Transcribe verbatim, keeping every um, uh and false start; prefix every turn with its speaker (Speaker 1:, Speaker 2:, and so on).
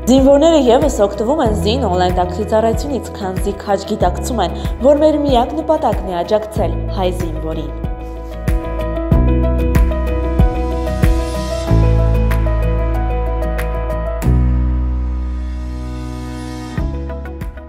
Speaker 1: Զինվորները ևս օգտվում են Զին օնլայն տաքսի ծառայությունից, քանզի քաջ գիտակցում են, որ մեր միակ նպատակն է աջակցել հայ զինվորին։